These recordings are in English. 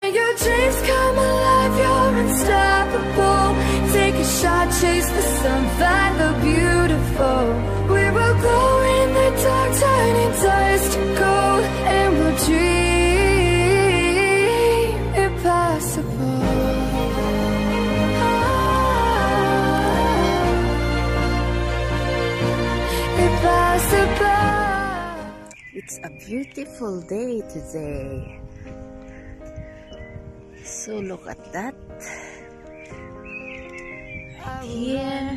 Your dreams come alive, you're unstoppable. Take a shot, chase the sun, find the beautiful. We will glow in the dark, turning dust to gold. And we'll dream impossible. Impossible. It's a beautiful day today. So look at that. Here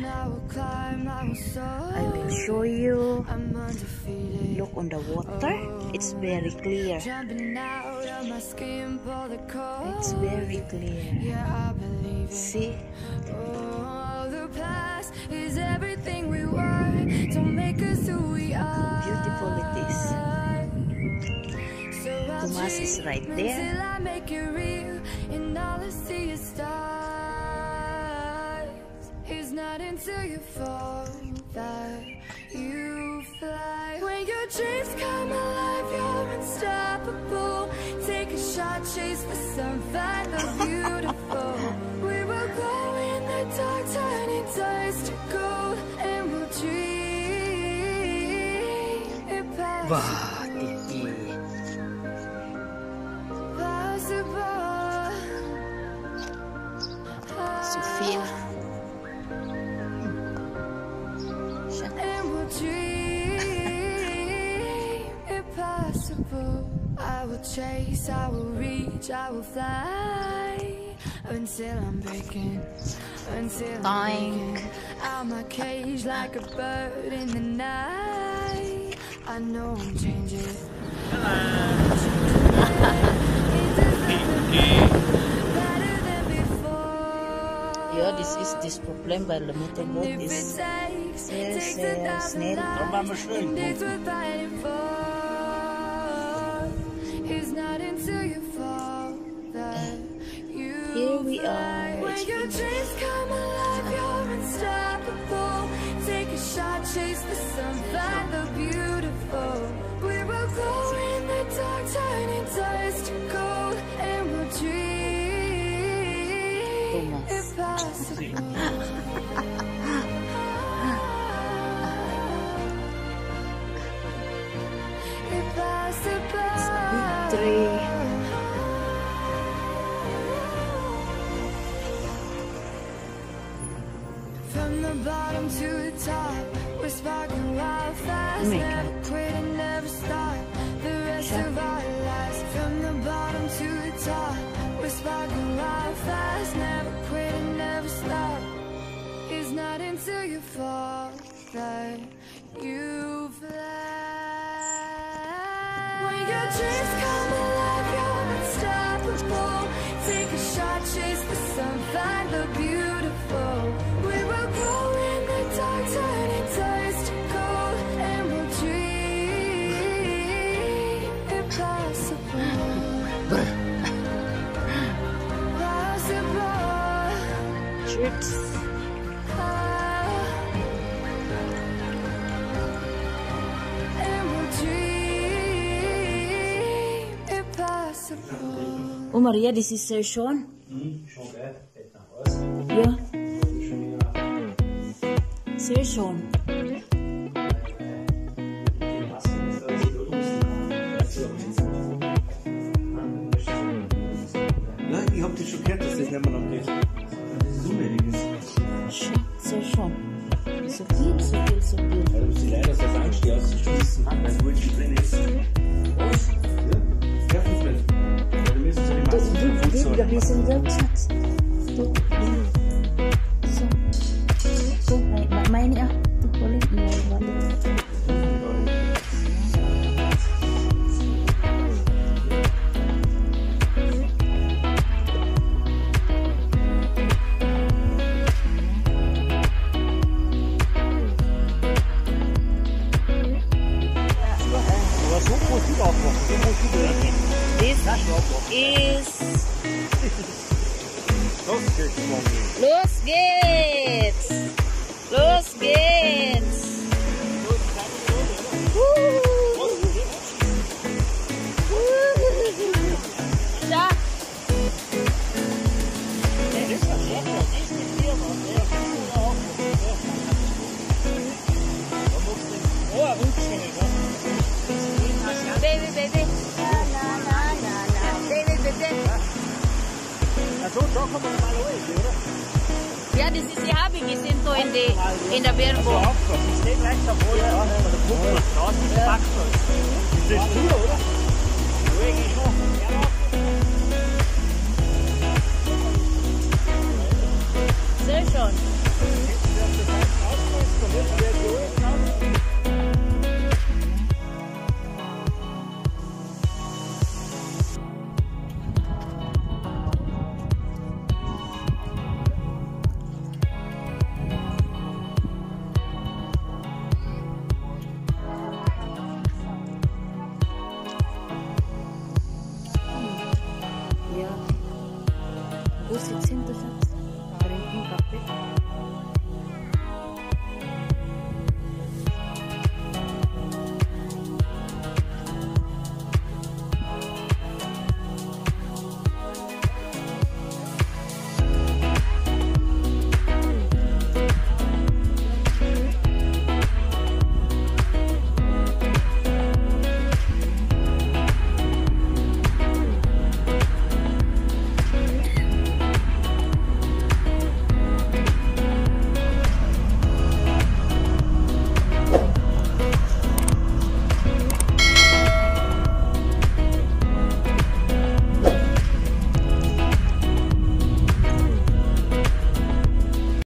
I will show you. Look on the water. It's very clear. It's very clear. See? Beautiful it is. Tomas is right there. It's not until you fall that you fly. When your dreams come alive, you're unstoppable. Take a shot, chase the sun, find the beautiful. We will glow in the dark, turning dust to gold. And we'll dream impossible. Wow, Tiki. Sophia. I will chase, I will reach, I will fly until I'm breaking, until I'm breaking out my cage like a bird in the night. I know I'm changing. Yeah, this problem by the motorboat is snail. It's not until you fall that you Here we are. When your dreams come alive, you're unstoppable. Take a shot, chase the sun, find the beautiful. We will glow in the dark, turning dust to gold. And we'll dream impossible. From the bottom to the top, we're sparking wild fast. Never quit and never stop the rest of our lives. From the bottom to the top, we're sparking wild fast. Never quit and never stop. It's not until you fall that you fly. When your dreams come alive, you're unstoppable. Take a shot, chase the sun, find the beautiful. We will glow in the dark, turning dust to gold. And we'll dream impossible. Possible. Trips. And we'll dream impossible. Oh Maria, this is Sir Sean. Schon geil. Fällt nach Hause. Yeah. Schon wieder. Sir Sean. Die Maske ist da so lustig. Nein, ich hab dich schon gehört, dass das nicht mehr noch geht. Das ist unbedingt. Sir Sean. So viel. Ja, du musst die leider so Angst, die auszuschließen, weil es wohl drin ist. Was? Ja? Kerfenfeld. Ja, du müsstest so die Maske Wir sind dort, Schatz. So, meine ja. Du boleh This is Los geht's! Los geht's! Ja! Baby, baby. Na, na, na, na, na. Baby, baby. So kommen wir mal ruhig, oder? Ja, das ist, ich habe gesehen so in der Werbung. Ich stehe gleich davor, ja, der Kuppel, da ist die Backstolz. Ist das du, oder? Ruhig ist noch. Sehr schon. Ja. Wo sitzt hinter Schatz? Trinken Kaffee.